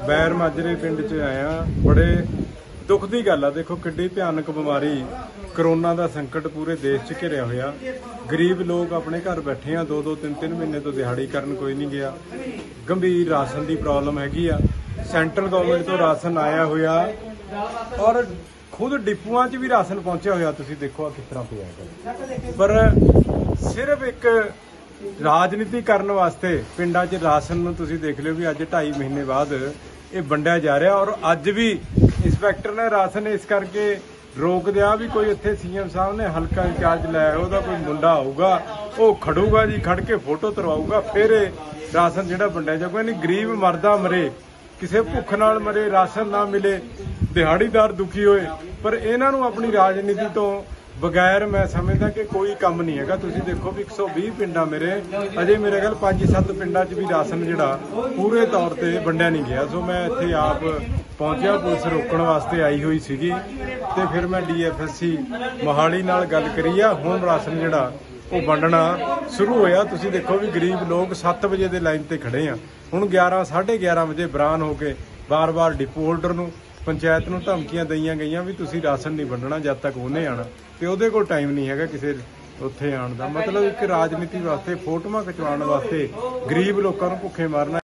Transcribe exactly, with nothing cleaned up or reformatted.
बैर माजरे पिंड च आया। बड़े दुख की गल आ, देखो किड्डी भयानक बीमारी करोना का संकट पूरे देश च घिरिया होया। गरीब लोग अपने घर बैठे हैं, दो दो तीन तीन महीने तो दिहाड़ी करन कोई नहीं गया। गंभीर राशन की प्रॉब्लम हैगी आ। सेंट्रल गवर्नमेंट तो राशन आया होया और खुद डिपूआं च भी राशन पहुंचा होया। तुसीं देखो किस तरह पिया, पर सिर्फ एक राजनीति करने वास्ते पिंडा च राशन नूं तुसीं देख लियो भी अज ढाई महीने बाद ये वंडिया जा रहा। और अज भी इंस्पैक्टर ने राशन इस करके रोक दिया भी कोई इत्थे सीएम साहब ने हल्का इंचार्ज लाया, उहदा कोई मुंडा आऊगा, वो खड़ूगा जी, खड़ के फोटो तरवाऊगा, फिर राशन जिहड़ा वंडिया जाऊगा। नहीं गरीब मरदा मरे, किसी भुख नाल मरे, राशन ना मिले, दिहाड़ीदार दुखी होए, पर इन्हां नूं अपनी राजनीति तो बगैर मैं समझदा कि कोई काम नहीं है। तुसीं देखो भी एक सौ भी पिंडा मेरे अजे मेरे ख्याल पांच सत्त पिंडा च भी राशन जिहड़ा पूरे तौर पर वंडिया नहीं गया। सो मैं इत्थे आप पहुंचा, पुलिस रोकण वास्ते आई हुई सीगी ते फिर मैं D F S C Mohali नाल गल करी आ। हुण राशन जिहड़ा वो वंडना शुरू होया। तुसीं देखो भी गरीब लोग सत्त बजे दे लाइन ते खड़े आ। हुण ग्यारह साढ़े ग्यारह बजे बरान हो के बार बार डिपो होल्डर नूं पंचायत नूं धमकियां दईयां गईयां भी तुसीं राशन नहीं वंडना जद तक उहने आना, ते उहदे कोल टाइम नहीं हैगा किसी उत्थे आउण दा। मतलब एक राजनीति वास्ते फोटोआं खिचवाउण वास्ते गरीब लोकां नूं भुखे मारना।